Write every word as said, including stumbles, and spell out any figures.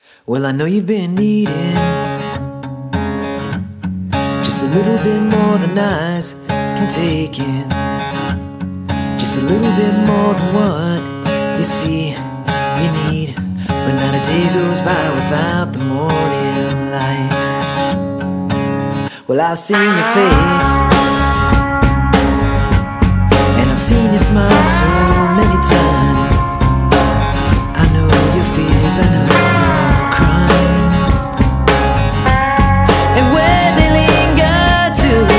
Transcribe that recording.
Well, I know you've been needing just a little bit more than eyes can take in, just a little bit more than what you see you need. But not a day goes by without the morning light. Well, I've seen your face, and I've seen your smile so